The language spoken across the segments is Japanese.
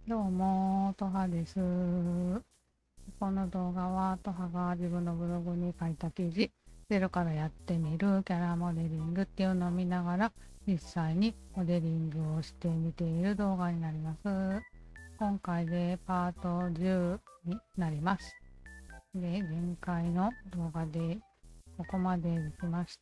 どうも、とはです。この動画は、とはが自分のブログに書いた記事、ゼロからやってみるキャラモデリングっていうのを見ながら、実際にモデリングをしてみている動画になります。今回でパート10になります。で、前回の動画でここまでできました。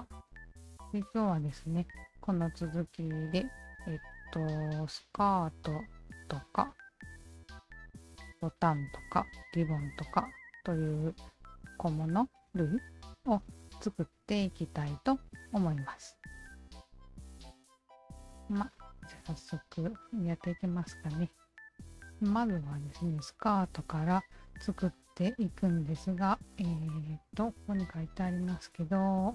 で、今日はですね、この続きで、スカートとか、ボタンとかリボンとかという小物類を作っていきたいと思います。じゃあ早速やっていきますかね。まずはですね、スカートから作っていくんですが、ここに書いてありますけど、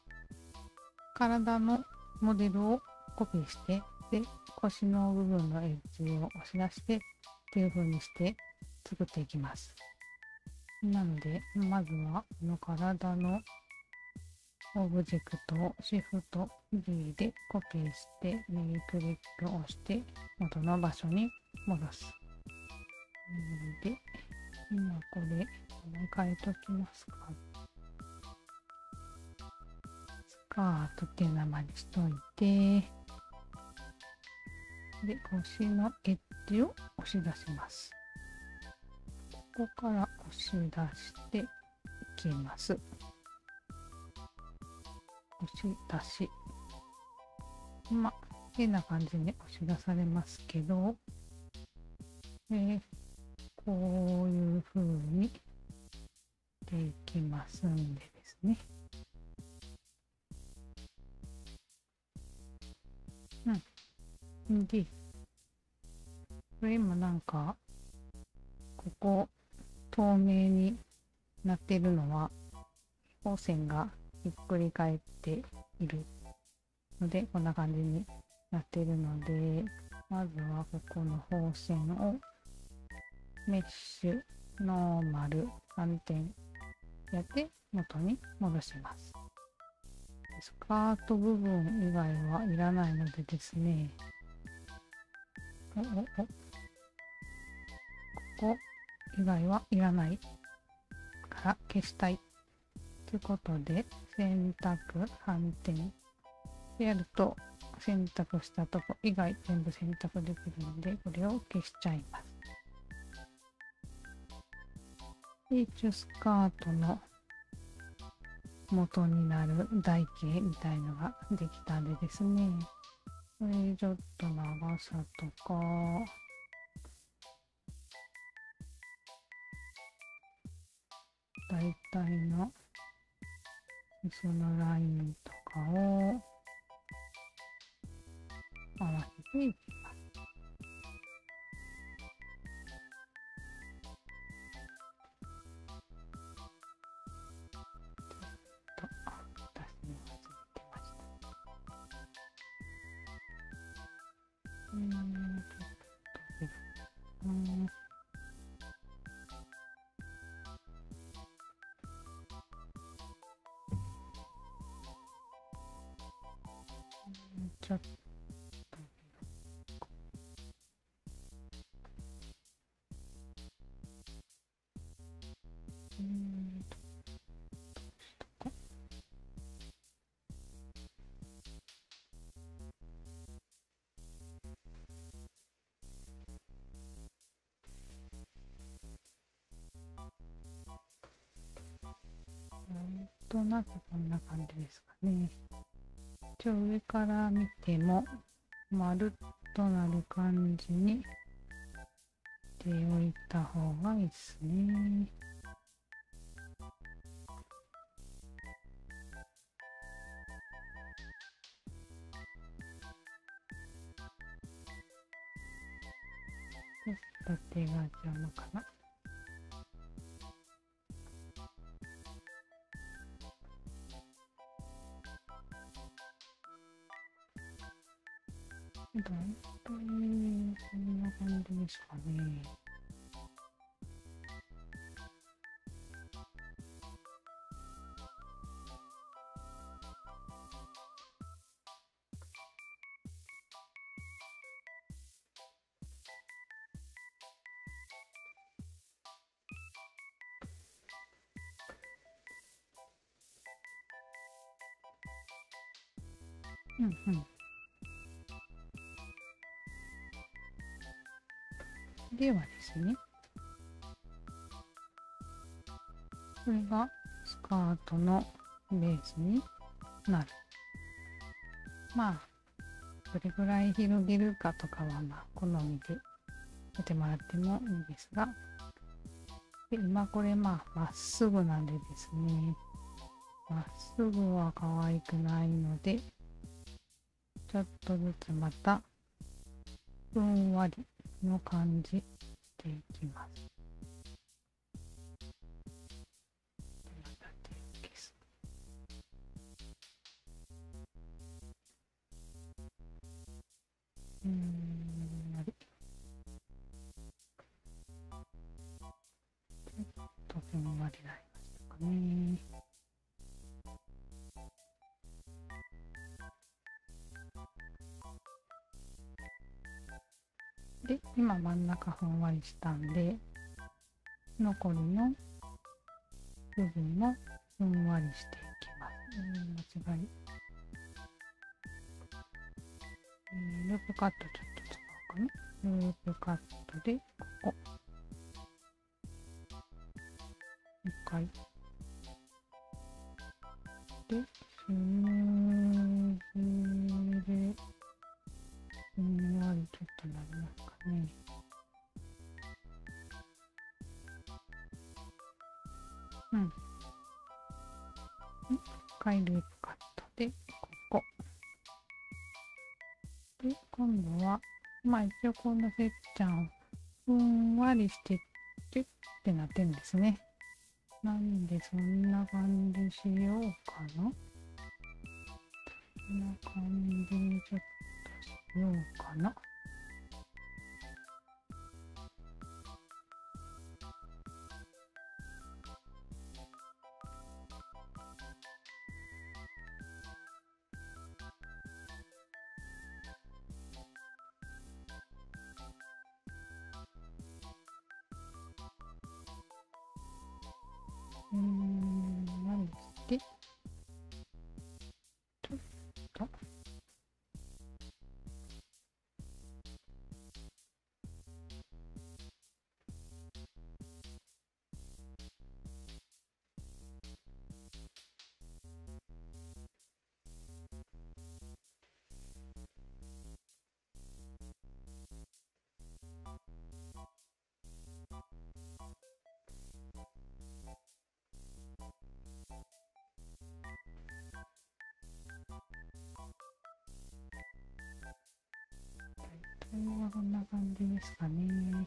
体のモデルをコピーして、で、腰の部分のエッジを押し出してっていう風にして作っていきます。なので、まずはこの体のオブジェクトをシフト D でコピーして右クリックを押して元の場所に戻す。で、今これ変えときますか。スカートっていう名前にしといて、で、腰のエッジを押し出します。ここから押し出していきます。押し出し。変な感じに押し出されますけど、こういう風にでいきますんでですね。で、これ今なんか、ここ透明になってるのは、光線がひっくり返っているので、こんな感じになっているので、まずはここの方線をメッシュ、ノーマル、3点やって元に戻します。スカート部分以外はいらないのでですね、ここ以外はいらないから消したいということで、選択、反転でやると、選択したとこ以外全部選択できるので、これを消しちゃいます。で、一応スカートの元になる台形みたいのができたんでですね、これちょっと長さとか、大体のそのラインとかを合わせていきます。私も忘れてました。ちょっとちょっとなんとなくこんな感じですかね。上から見ても丸っとなる感じにしておいた方がいいですね。縦が邪魔かな。だいたいこんな感じですかね。 うんうん。ではですね、これがスカートのベースになる。まあ、どれぐらい広げるかとかは、まあ、好みでやってもらってもいいですが、で今これまあ、まっすぐなんでですね、まっすぐは可愛くないので、ちょっとずつまた、ふんわりの感じしていきます。また手を消す。ふんわり。ちょっとふんわりになりましたかね。で、今真ん中ふんわりしたんで、残りの部分もふんわりしていきます。間違い。ループカットちょっと使おうかな。ループカットで、ここ。一回。で、数字で、ふんわりちょっとなりますかね。うん。一回ループカットで、ここ。で、今度は、まあ一応このせっちゃんをふんわりしてキュッってなってるんですね。なんでそんな感じしようかな。こんな感じにちょっとしようかな。何して、ちょっと、これはこんな感じですかね。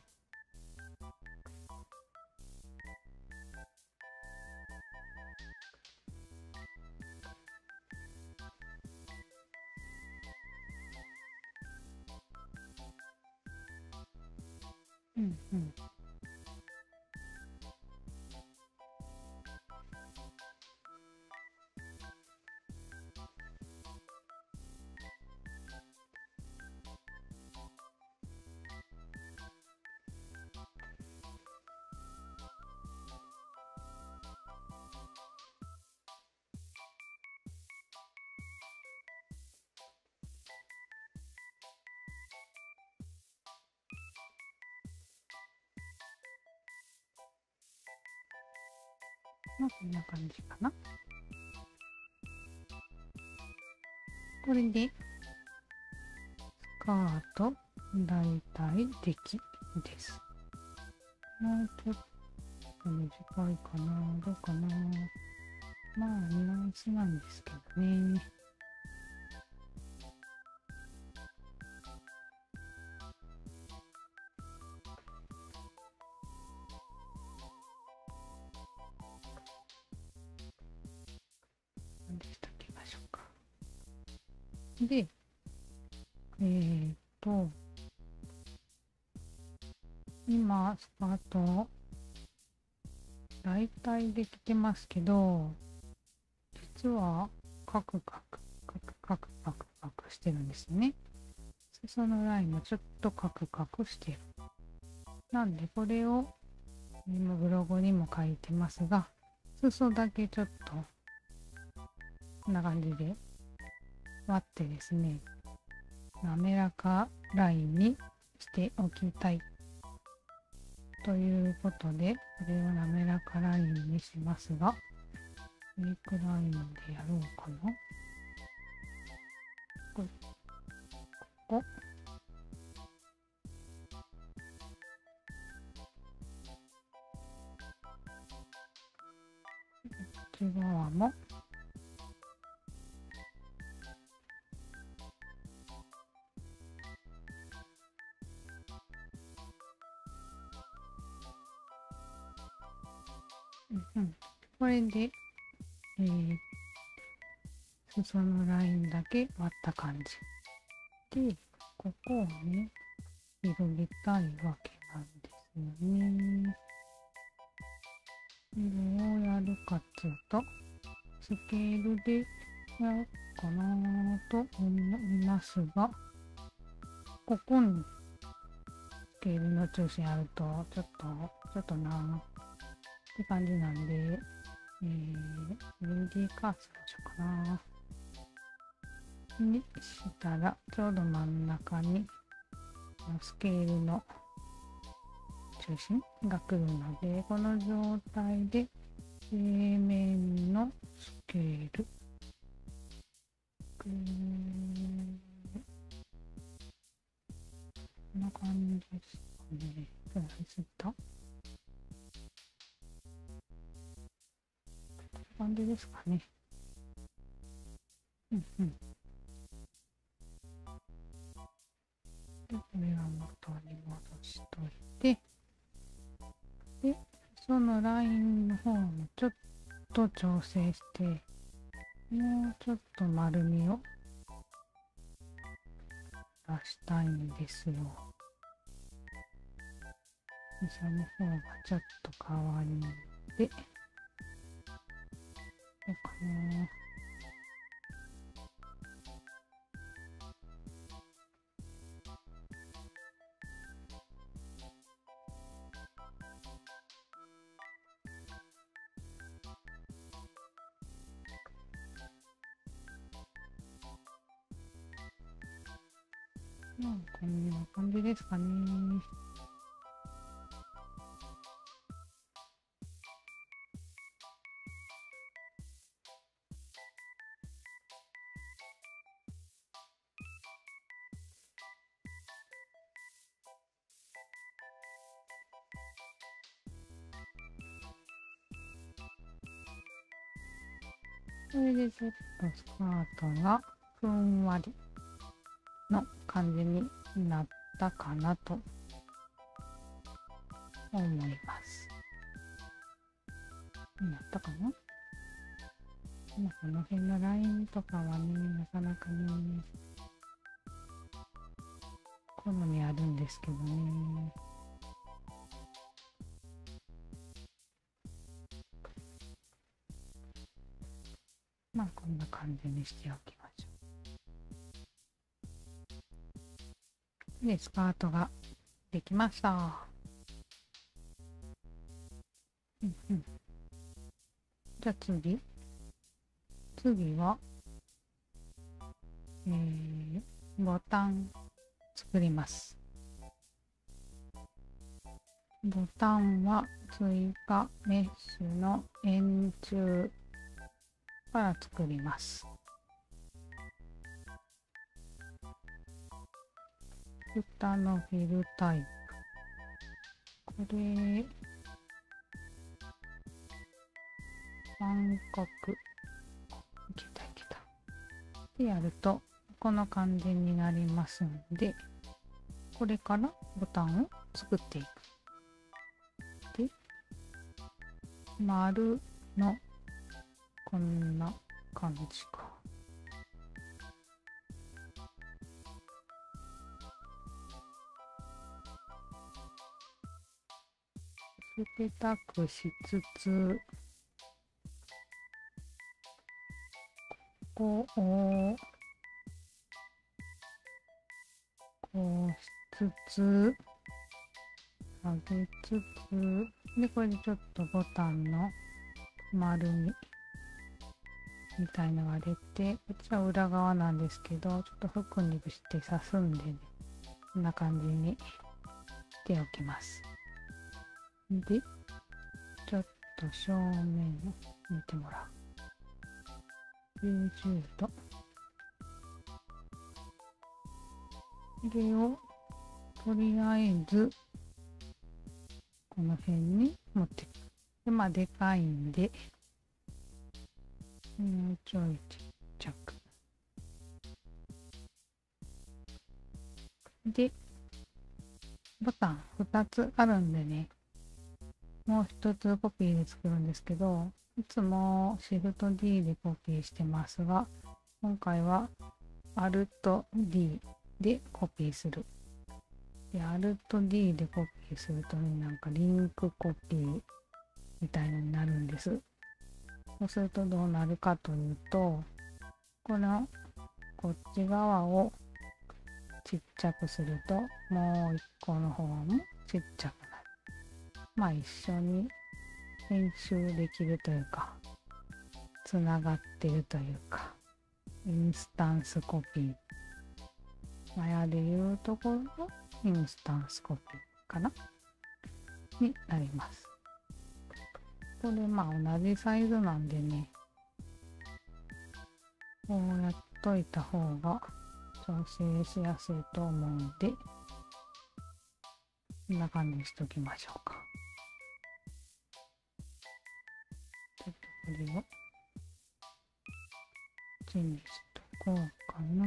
うんうん。まあこんな感じかな。これで、スカート、だいたい出来です。もうちょっと短いかな。どうかな。まあ、ニュアンスなんですけどね。何でしたっけましょうか。で、と、今、スカート、だいたいできてますけど、実は、カクカク、カクカクカクカクしてるんですね。裾のラインもちょっとカクカクしてる。なんで、これを、今ブログにも書いてますが、裾だけちょっと、こんな感じで割ってですね、滑らかラインにしておきたいということで、これを滑らかラインにしますが、メイクラインでやろうかな。ここ。内側もこれで、裾のラインだけ割った感じで、ここをね広げたいわけなんですよね。どうやるかっていうと、スケールでやろうかなと思いますが、ここにスケールの中心あるとちょっとなって感じなんで、3D カーツどうしようかなにしたら、ちょうど真ん中にスケールの中心が来るので、この状態で平面のスケールこんな感じですかね。こんな感じですかね。で、これは元に戻しといて、で、そのラインの方もちょっと調整して、もうちょっと丸みを出したいんですよ。その方がちょっと変わりで、どうかな。こんな感じですかね。これでちょっとスカートがふんわりの感じになったかなと思います。なったかな？この辺のラインとかはね、なかなかね、好みあるんですけどね。こんな感じにしておきましょう。で、スカートができました。じゃあ次は、ボタン作ります。ボタンは追加メッシュの円柱から作ります。蓋のフィルタイプ。これ、三角。いけたいけた。でやると、この感じになりますんで、これからボタンを作っていく。で、丸のこんな感じか。薄けたくしつつ、ここをこうしつつ、上げつつ、で、これでちょっとボタンの丸みみたいのが出て、こっちは裏側なんですけど、ちょっとフックにして刺すんでね、こんな感じにしておきます。で、ちょっと正面を見てもらう。90度。これをとりあえずこの辺に持ってくる。で、まあでかいんで、もうちょいちっちゃく。で、ボタン2つあるんでね、もう1つコピーで作るんですけど、いつもシフト D でコピーしてますが、今回は Alt D でコピーする。で、Alt D でコピーするとね、なんかリンクコピーみたいのになるんです。そうするとどうなるかというと、このこっち側をちっちゃくすると、もう一個の方もちっちゃくなる。まあ一緒に編集できるというか、つながってるというか、インスタンスコピー。マヤでいうところのインスタンスコピーかなになります。これまあ同じサイズなんでね、こうやっといた方が調整しやすいと思うんで、こんな感じにしときましょうか。ちょっとこれをこっちにしとこうかな。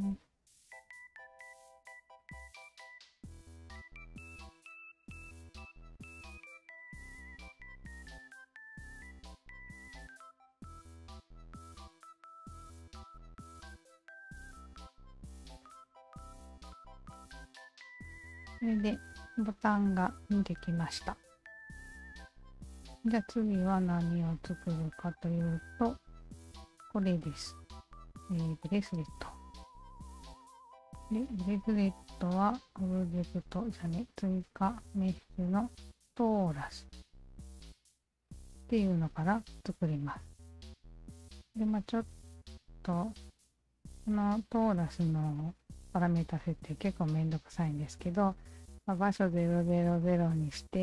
これでボタンができました。じゃあ次は何を作るかというと、これです。ブレスレット。で、ブレスレットはオブジェクトじゃね、追加メッシュのトーラスっていうのから作ります。で、まあちょっと、このトーラスのパラメータ設定結構めんどくさいんですけど、まあ、場所000にして、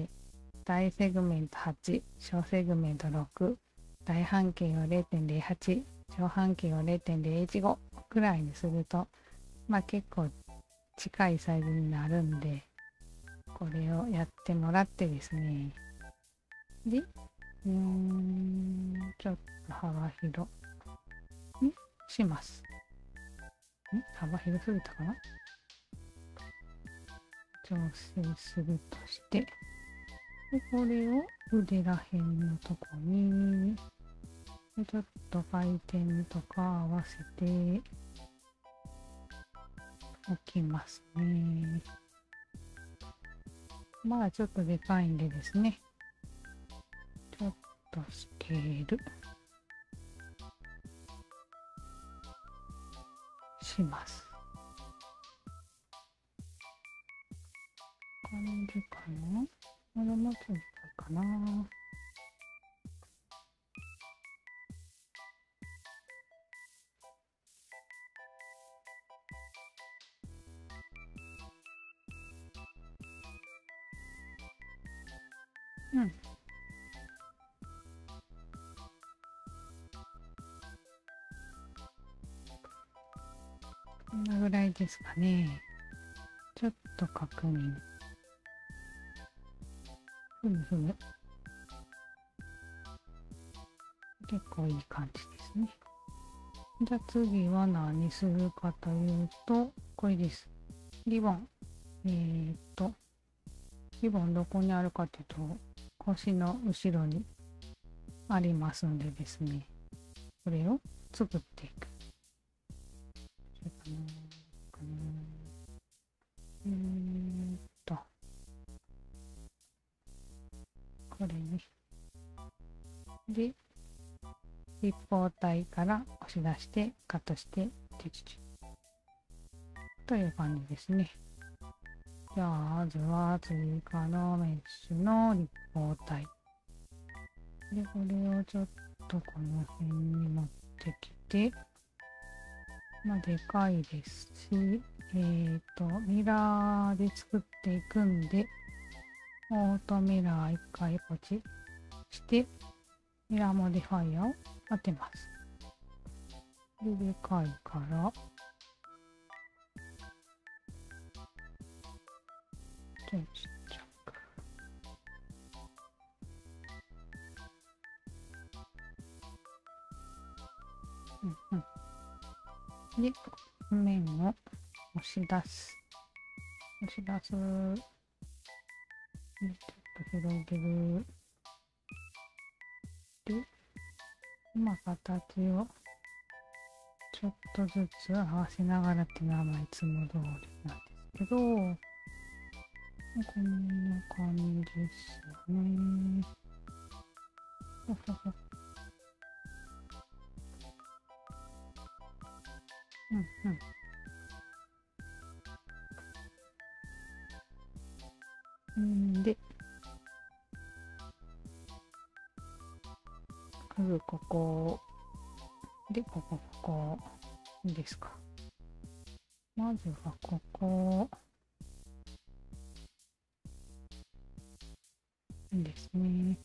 大セグメント8、小セグメント6、大半径を 0.08、小半径を 0.015 くらいにすると、まあ結構近いサイズになるんで、これをやってもらってですね。で、ちょっと幅広にします。幅広すぎたかな？調整するとして、でこれを腕らへんのとこに、ちょっと回転とか合わせておきますね。まあちょっとでかいんでですね、ちょっとスケールします。感じかな？まだもうちょいかな。うん。こんなぐらいですかね。ちょっと確認。ふむふむ。結構いい感じですね。じゃあ次は何するかというと、これです。リボン。リボンどこにあるかというと、腰の後ろにありますんでですね、これを作っていく。これね。で、立方体から押し出してカットしてという感じですね。じゃあまずは追加のメッシュの立方体で、これをちょっとこの辺に持ってきて、まあ、でかいですし、ミラーで作っていくんで、オートミラー一回ポチして、ミラーモディファイアを当てます。で、でかいから、ちょっちっちゃく。で、面を押し出す。押し出す。ちょっと広げる。で、まあ、形をちょっとずつ合わせながらっていうのは、まあ、いつも通りなんですけど、こんな感じですよね。そうそうそう。で、まずここで、ここですか。まずはここですね。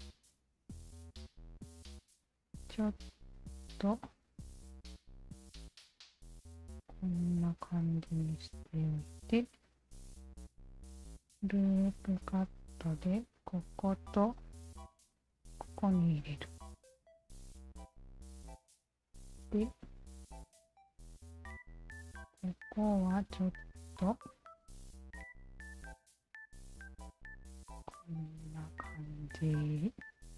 ちょっとこんな感じにしておいて、ループカットでこことここに入れる。で、ここはちょっとこんな感じ。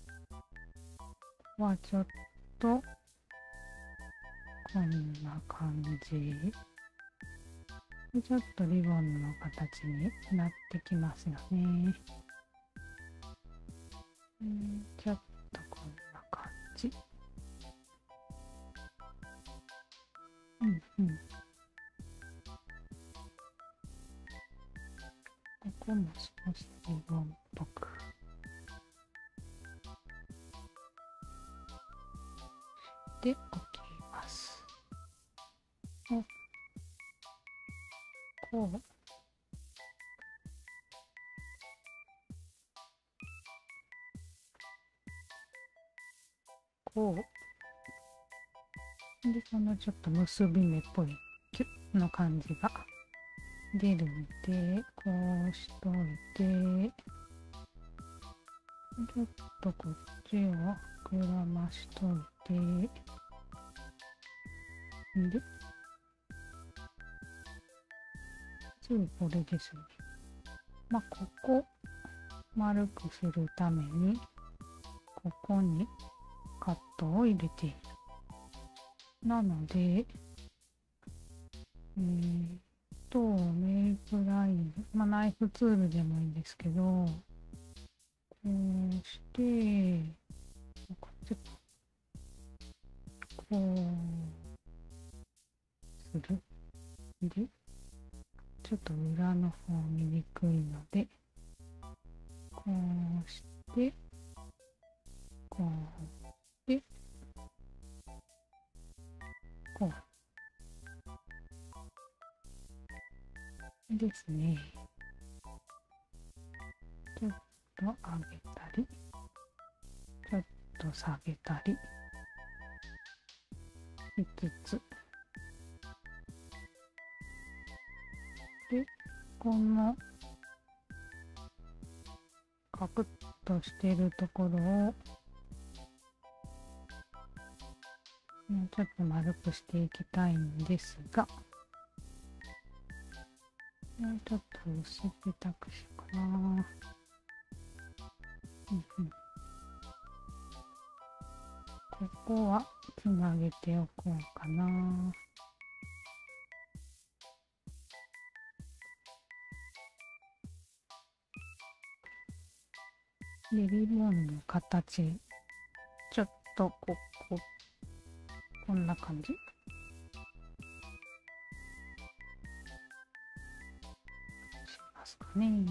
はちょっとこんな感じ。でちょっとリボンの形になってきますよね。ちょっとこんな感じ。ここも少しリボンっぽくしておきます。こう。こう。で、そのちょっと結び目っぽいキュッの感じが出るんで、こうしといて、ちょっとこっちを膨らましといて、で、次これですね。まあ、ここ丸くするために、ここにカットを入れている。なので、メイクライン、まあ、ナイフツールでもいいんですけど、こうして、こうする。で、ちょっと裏の方見にくいので、こうして、こうして、こうですね。ちょっと上げたり、ちょっと下げたりしつつ、で、このカクッとしているところをもうちょっと丸くしていきたいんですが、もうちょっと薄くたくしようかな。ここはつなげておこうかな。で、リボンの形、ちょっとこんな感じしますかね。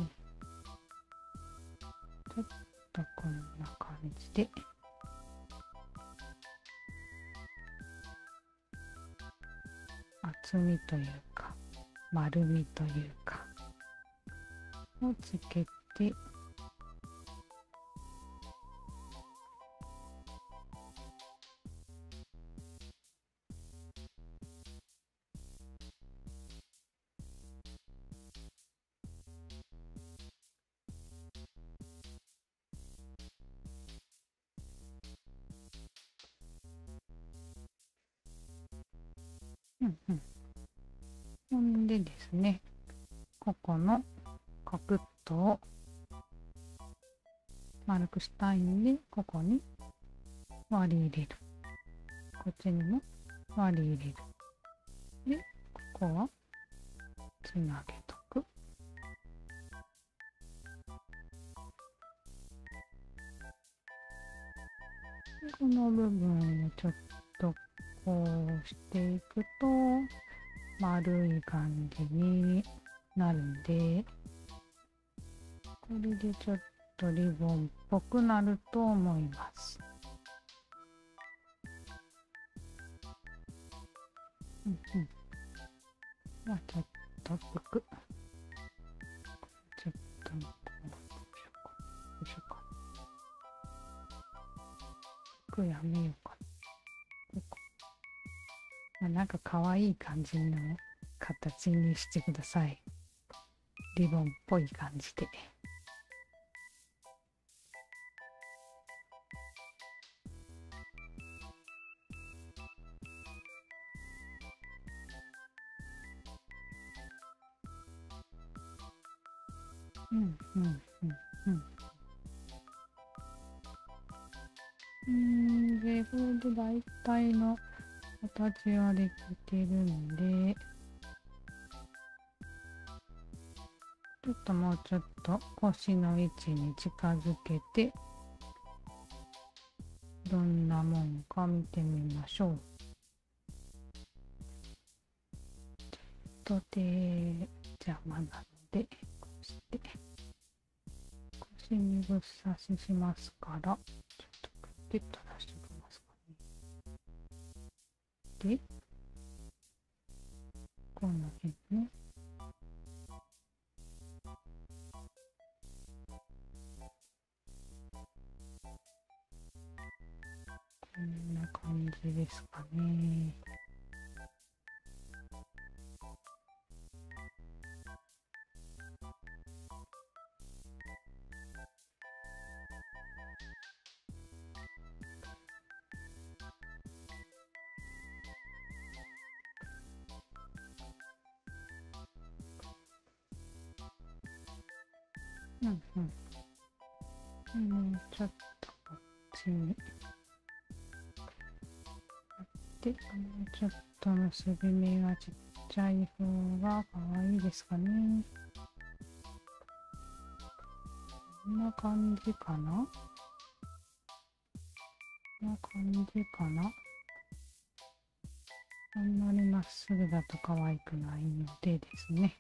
ちょっとこんな感じで。 すみというか丸みというかをつけて、ほんでですね、ここのカクッとを丸くしたいんで、ここに割り入れる。こっちにも割り入れる。で、ここはつなげとく。この部分をちょっとこうしていくと丸い感じになるんで、これでちょっとリボンっぽくなると思います。まあちょっとぷく。ちょっとこう、よいしょか。ぷくやめようか。まあ、なんか可愛い感じの形にしてください。リボンっぽい感じで。で、これで大体の形はできてるんで、ちょっともうちょっと腰の位置に近づけて、どんなもんか見てみましょう。と手邪魔なので、こうして腰にぶっ刺ししますから、ちょっとクッと出しておきますかね。で、この辺ね。こんな感じですかね。ちょっとこっちに。で、ちょっと結び目がちっちゃい方が可愛いですかね。こんな感じかな？こんな感じかな？あんまりまっすぐだと可愛くないのでですね。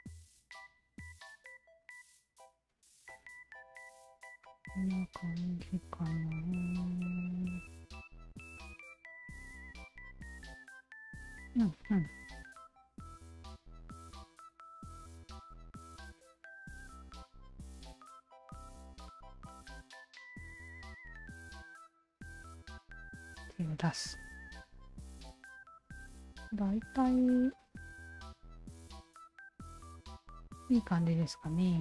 こんな感じかな。手を出す。だいたいいい感じですかね。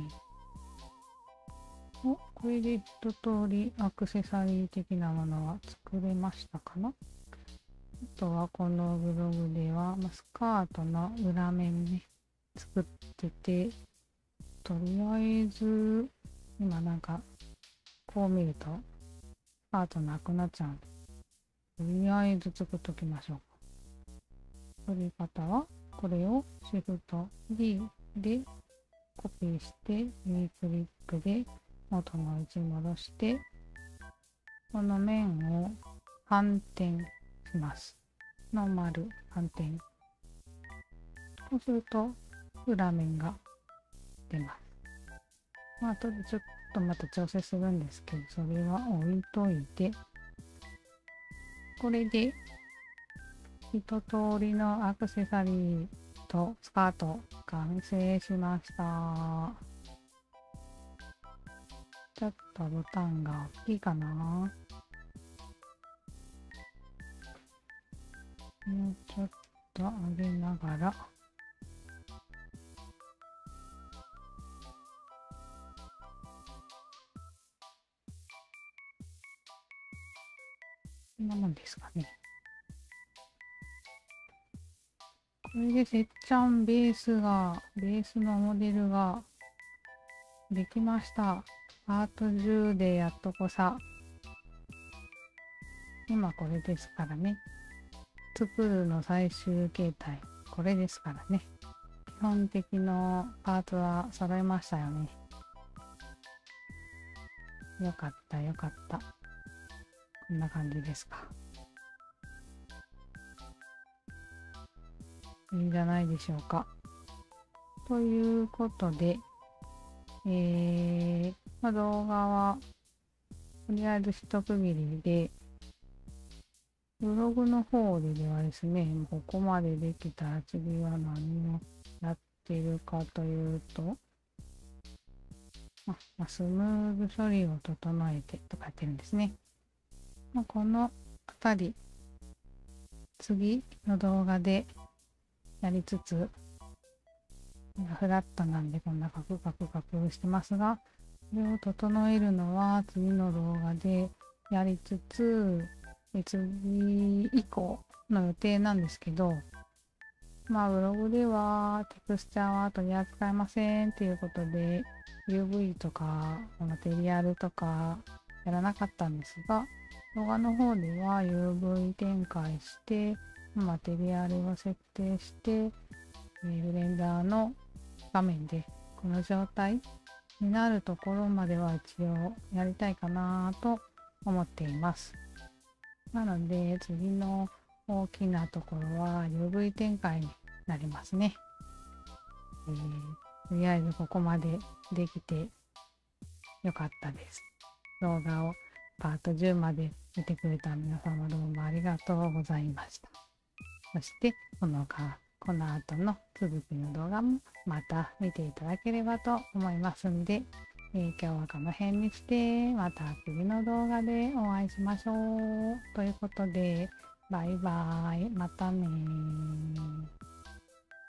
お、これで一通りアクセサリー的なものは作れましたかな。あとはこのブログではスカートの裏面ね作ってて、とりあえず今なんかこう見るとスカートなくなっちゃうんで、とりあえず作っときましょう。作り方はこれをシフト D でコピーして右クリックで元の位置に戻して、この面を反転します。ノーマル反転。こうすると裏面が出ます。まあ後でちょっとまた調整するんですけど、それは置いといて、これで一通りのアクセサリーとスカート完成しました。ちょっとボタンが大きいかな。もうちょっと上げながら。こんなもんですかね。これでせっちゃんベースのモデルができました。パート10でやっとこさ。今これですからね。作るの最終形態、これですからね。基本的のパーツは揃えましたよね。よかったよかった。こんな感じですか。いいんじゃないでしょうか。ということで、動画はとりあえず一区切りで、ブログの方ではですね、ここまでできたら次は何をやっているかというと、スムーズ処理を整えてとかやってるんですね。このあたり、次の動画でやりつつ、フラットなんでこんなカクカクカクしてますが、これを整えるのは次の動画でやりつつ、次以降の予定なんですけど、ブログではテクスチャーは取り扱いませんっていうことで、UV とかマテリアルとかやらなかったんですが、動画の方では UV 展開して、マテリアルを設定して、ブレンダーの画面でこの状態になるところまでは一応やりたいかなと思っています。なので次の大きなところは UV 展開になりますね。とりあえずここまでできてよかったです。動画をパート10まで見てくれた皆様どうもありがとうございました。そしてこの後の続きの動画もまた見ていただければと思いますんで、今日はこの辺にして、また次の動画でお会いしましょう。ということで、バイバイ。またねー。